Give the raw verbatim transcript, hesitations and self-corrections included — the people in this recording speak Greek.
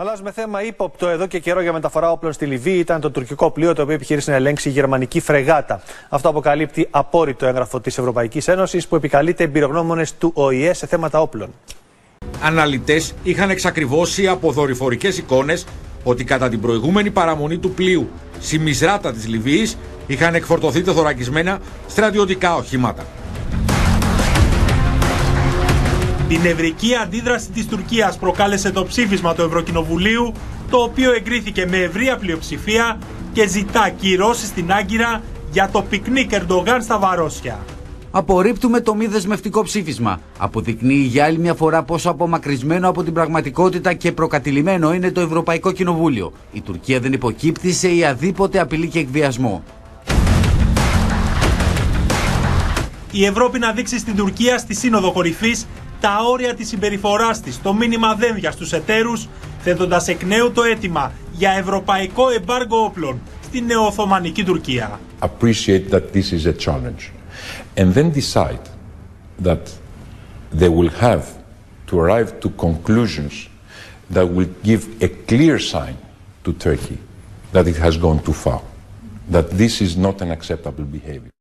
Αλλάζουμε θέμα. Ύποπτο εδώ και καιρό για μεταφορά όπλων στη Λιβύη ήταν το τουρκικό πλοίο το οποίο επιχείρησε να ελέγξει η γερμανική φρεγάτα. Αυτό αποκαλύπτει απόρριτο έγγραφο της Ευρωπαϊκής Ένωσης που επικαλείται εμπειρογνώμονες του Ο Η Ε σε θέματα όπλων. Αναλυτές είχαν εξακριβώσει από δορυφορικές εικόνες ότι κατά την προηγούμενη παραμονή του πλοίου στη Μισράτα της Λιβύης είχαν εκφορτωθεί τεθωρακισμένα στρατιωτικά οχήματα. Την νευρική αντίδραση της Τουρκίας προκάλεσε το ψήφισμα του Ευρωκοινοβουλίου, το οποίο εγκρίθηκε με ευρεία πλειοψηφία και ζητά κυρώσεις στην Άγκυρα για το πικνίκ Ερντογάν στα Βαρόσια. Απορρίπτουμε το μη δεσμευτικό ψήφισμα. Αποδεικνύει για άλλη μια φορά πόσο απομακρυσμένο από την πραγματικότητα και προκατηλημένο είναι το Ευρωπαϊκό Κοινοβούλιο. Η Τουρκία δεν υποκύπτει σε οποιαδήποτε απειλή και εκβιασμό. Η Ευρώπη να δείξει στην Τουρκία στη Σύνοδο Κορυφής τα όρια της συμπεριφοράς της, το μήνυμα δένδια στους εταίρους, θέτοντας εκ νέου το αίτημα για ευρωπαϊκό εμπάργκο όπλων στην νεοοθωμανική Τουρκία. Appreciate that this is a challenge and then decide that they will have to arrive to conclusions that will give a clear sign to Turkey that it has gone too far, that this is not an acceptable behavior.